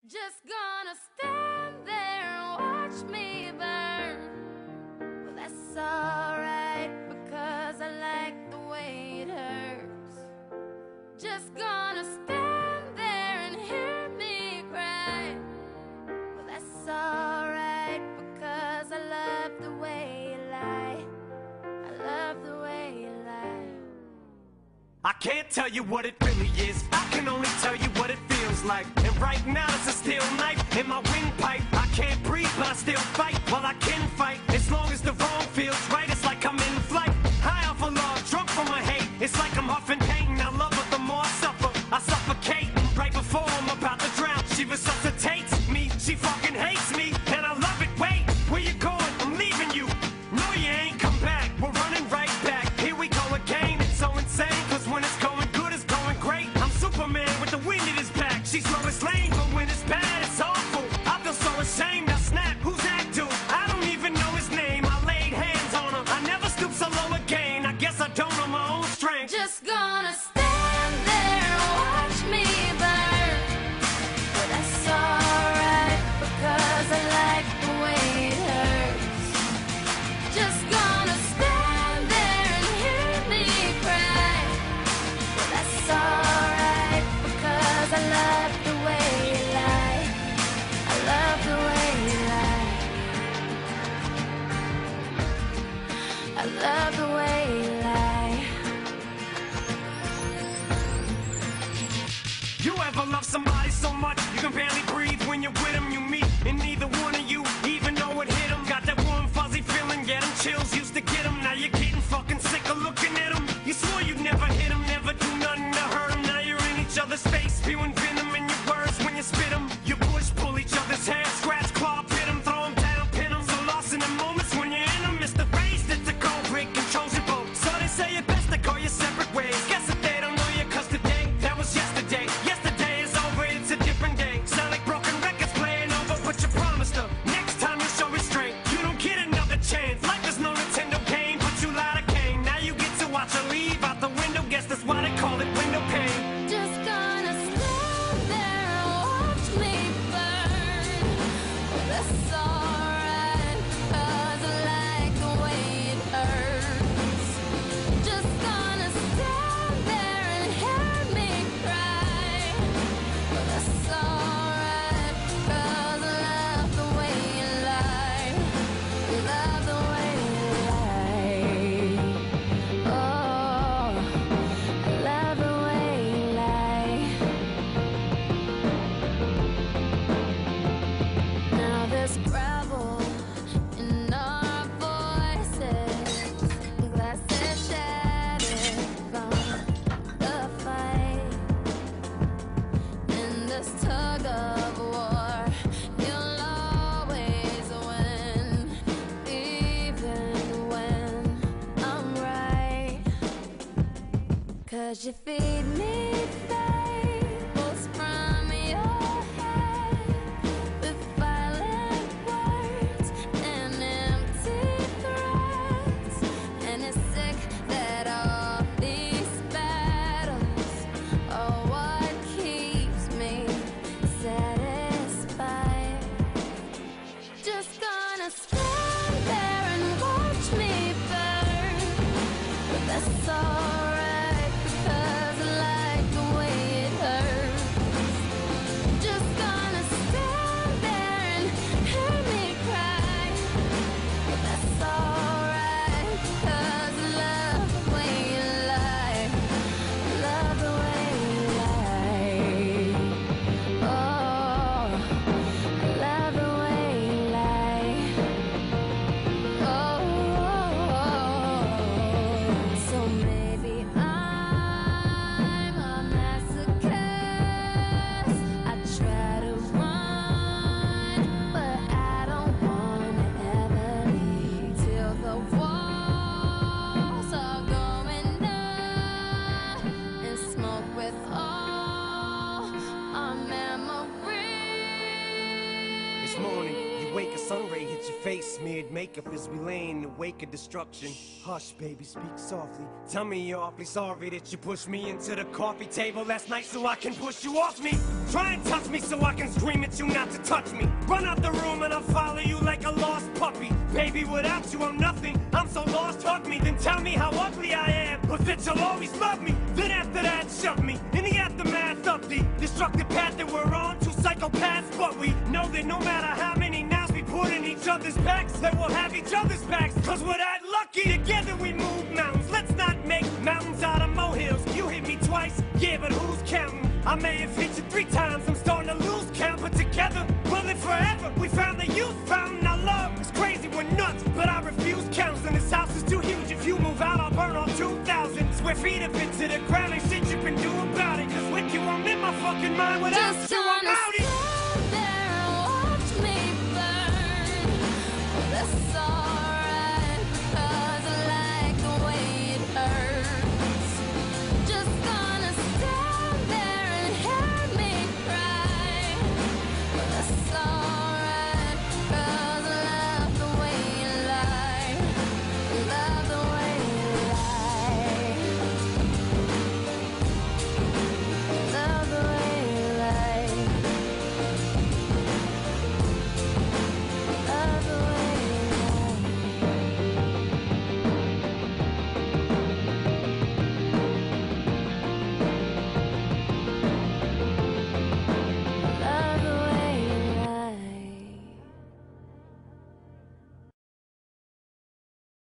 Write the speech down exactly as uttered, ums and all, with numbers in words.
Just gonna stand there and watch me burn. Well, that's alright because I like the way it hurts. Just gonna stand there and hear me cry. Well, that's alright because I love the way you lie. I love the way you lie. I can't tell you what it really is, I can only tell you what it feels like. And right now it's a steel knife in my windpipe. I can't breathe but I still fight, well I can fight. As long as the wrong feels right, it's like I'm in flight. High off of love, drunk from my hate, it's like I'm huffing pain. I love her the more I suffer, I suffocate. Right before I'm about to drown, she resuscitates me. She fucking hates me, and I love it. Wait, where you going? I'm leaving you. No you ain't come back, we're running right back. Here we go again, it's so insane. Cause when it's going good, it's going great. I'm Superman with the wind in his back. She's Lois Lane, but when it's bad, it's awful. I feel so ashamed, I snap, who's that dude? I don't even know his name, I laid hands on him. I never stoop so low again, I guess I don't know my own strength. Just gonna stand there and watch me burn. But that's alright because I like the way it hurts. Just gonna stand there and hear me cry. But that's alright because I love the way you lie. I love the way you lie. I love the way you lie. You ever love somebody so much you can barely breathe when you're with them? You meet and neither one of you even know it hit them. Got that warm fuzzy feeling, get them chills, used to get them. Now you're getting fucking sick of looking at them. You swore you'd never hit them, never do nothing to hurt them. Now you're in each other's face, spewing venom in your words when you spit them. You push, pull each other's hair, scratch, claw, pit them, throw them down, pin them. So lost in the moments when you're in them, it's the race that's a cold break, controls your boat. So they say it best to go your separate ways. Guess that they don't know you cause today, that was yesterday. Yesterday is over, it's a different day. Sound like broken records playing over, but you promised her next time you show restraint. You don't get another chance. Life is no Nintendo game, but you lied again. Now you get to watch her leave out the window. Guess that's why they call it window pane. Just gonna stand there and watch me burn. Well, that's alright because I like the way it hurts. Just gonna stand there and hear me cry. Well, that's alright because I love the way you lie. Love the way you lie. Oh, I love the way you lie. Now there's gravel in our voices, glasses shattered from the fight. In this tug of war, you'll always win, even when I'm right. Cause you feed me fables from your head with violent words and empty threats. And it's sick that all these battles are what keeps me satisfied. Just gonna stand there and watch me burn. But that's alright because I like the way it hurts. Just gonna stand there and hear me cry. But that's alright because I love the way you lie. Love the way you lie. Oh, I love the way you lie. Oh, so maybe I'm a masochist. I try to run, but I don't wanna ever leave till the walls are going up and smoke with all our memories. It's morning, you wake, a sun ray hits your face. Smeared makeup as we lay in the wake of destruction. Hush, baby, speak softly. Tell me you're awfully sorry that you pushed me into the coffee table last night so I can push you off me. Try and touch me so I can scream at you not to touch me. Run out the room and I'll follow you like a lost puppy. Baby, without you I'm nothing. I'm so lost, hug me, then tell me how ugly I am, but that you'll always love me. Then after that, shove me in the aftermath of the destructive path that we're on. Two psychopaths, but we know that no matter how many knives we put in each other's backs, that we'll have each other's backs. Cause we're that lucky, together we move mountains. Let's not make mountains out of molehills. You hit me twice, yeah, but who's counting? I may have hit you three times, I'm starting to lose count, but together we'll live forever. We found the youth fountain our love. It's crazy, we're nuts, but I refuse counseling. This house is too huge, if you move out I'll burn all two thousand square feet of it to the ground. Ain't shit you can do about it, cause with you I'm in my fucking mind without Just you.